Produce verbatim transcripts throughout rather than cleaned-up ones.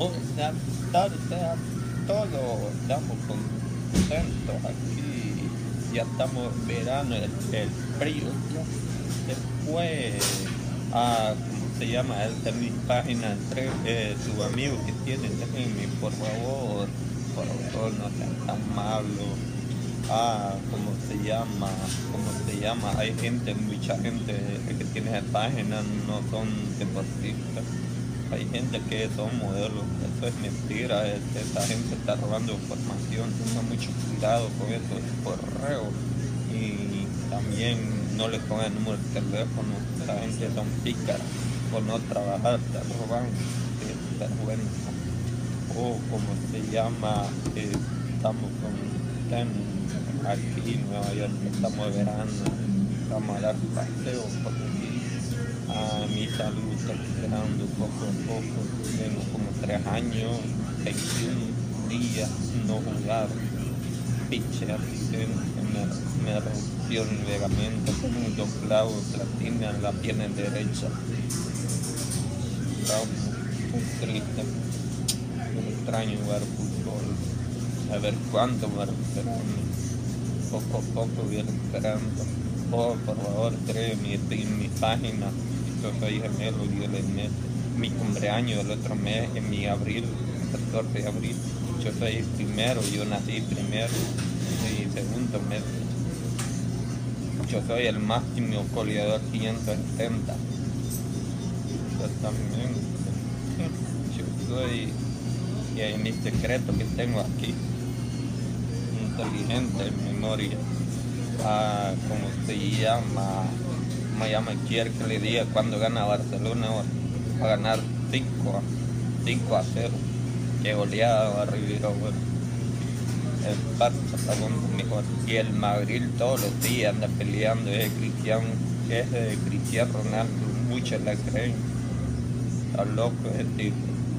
Buenas tardes a todos, estamos contentos aquí, ya estamos en verano, el, el frío ya se fue. Ah, ¿cómo se llama? Esta es mi página, entre, eh, su amigo que tiene, déjenme por favor, por favor, no sean tan malos. Ah, ¿cómo se llama? ¿Cómo se llama? Hay gente, mucha gente que tiene esa página, no son deportistas. Hay gente que son modelos, eso es mentira, es, esa gente está robando información, tengan mucho cuidado con eso, es correo, y también no le pongan el número de teléfono, esa gente son pícaras, por no trabajar, te roban, es vergüenza. O como se llama, eh, estamos con aquí en Nueva York, estamos de verano, vamos a dar paseo por aquí. A mi salud está recuperando poco a poco, tengo como tres años, veintiún días no jugar, pinche accidente, me, me rompió el ligamento con un dos clavos platina en la pierna derecha. Estaba muy triste, me extraño jugar fútbol, a ver cuánto me recuperando, poco a poco voy recuperando. Oh, por favor, créeme, en mi página. Yo soy gemelo, yo le meto mi cumpleaños el otro mes, en mi abril, catorce de abril. Yo soy el primero, yo nací primero, y segundo mes. Yo soy el máximo goleador quinientos setenta. Yo también, yo soy, y hay mi secreto que tengo aquí, inteligente en memoria. Ah, ¿cómo se llama? Me llama, quiere que le diga cuando gana Barcelona, va a ganar cinco a cero, que goleada va a recibir ahora. El Barça está mejor, y el Madrid todos los días anda peleando, es Cristiano, es de Cristiano Ronaldo, muchos la creen, está loco ese tipo.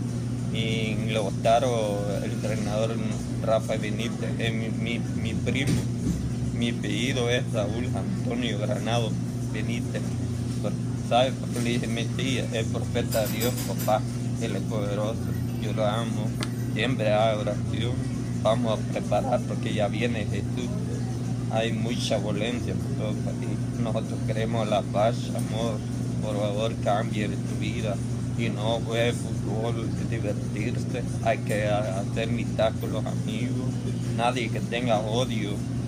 Y lo votaron el entrenador Rafa Benítez, es mi, mi, mi primo, mi apellido es Raúl Antonio Granado Benítez. ¿Sabes por qué le dije mi tía? El profeta de Dios, papá, Él es poderoso, yo lo amo, siempre hago oración, vamos a preparar porque ya viene Jesús. Hay mucha violencia por todo el país, nosotros queremos la paz, amor, por favor cambie tu vida y no juegue fútbol, divertirse, hay que hacer amistad con los amigos, nadie que tenga odio,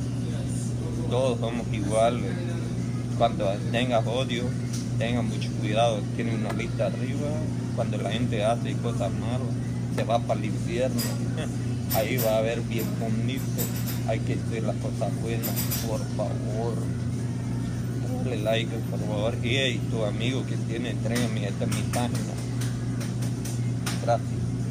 todos somos iguales. Cuando tengas odio, tenga mucho cuidado, tiene una lista arriba, cuando la gente hace cosas malas, se va para el infierno, ahí va a haber bien bonito, hay que hacer las cosas buenas, por favor, dale like, por favor, y hey, tu amigo que tiene, tráigame, esta es mi página, gracias.